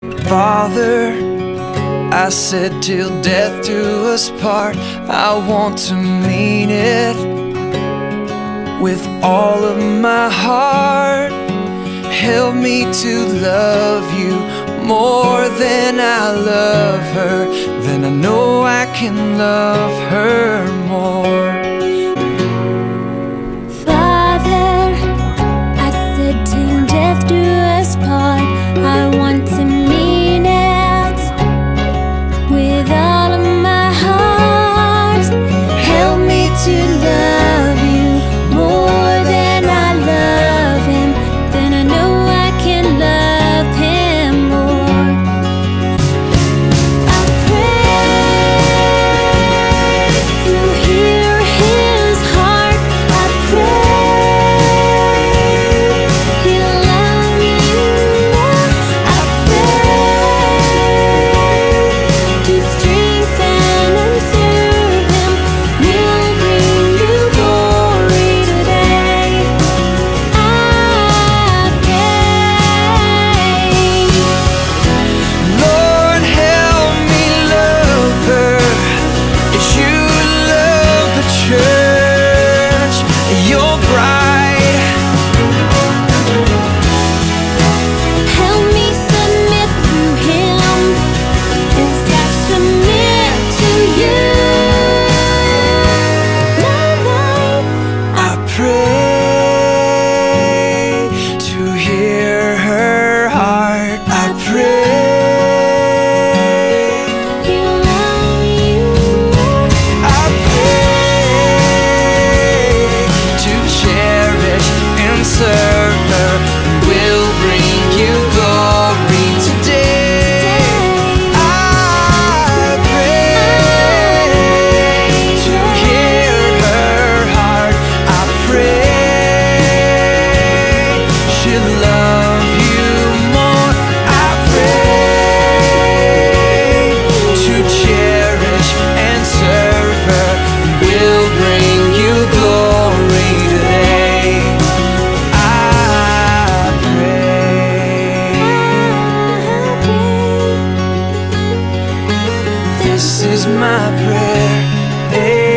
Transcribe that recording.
Father, I said till death do us part. I want to mean it with all of my heart. Help me to love you more than I love her. Then I know I can love her more. Father, I said till death do us part. I want to mean it with all of my heart. Help me to love you more than I love him. Then I know I can love him more. I pray to hear his heart. I pray he'll love you more. I pray to strengthen and serve him. We'll bring you glory today. I pray. Lord, help me love her as you love the church, your bride. Help me submit to him as I submit to you. My life, I pray to hear her heart. I pray. he'll love you more. I pray to cherish and serve her. Will bring you glory today. I pray to hear her heart. I pray she'll love you more. I pray to cherish and serve her. Will bring you glory today. I pray. This is my prayer.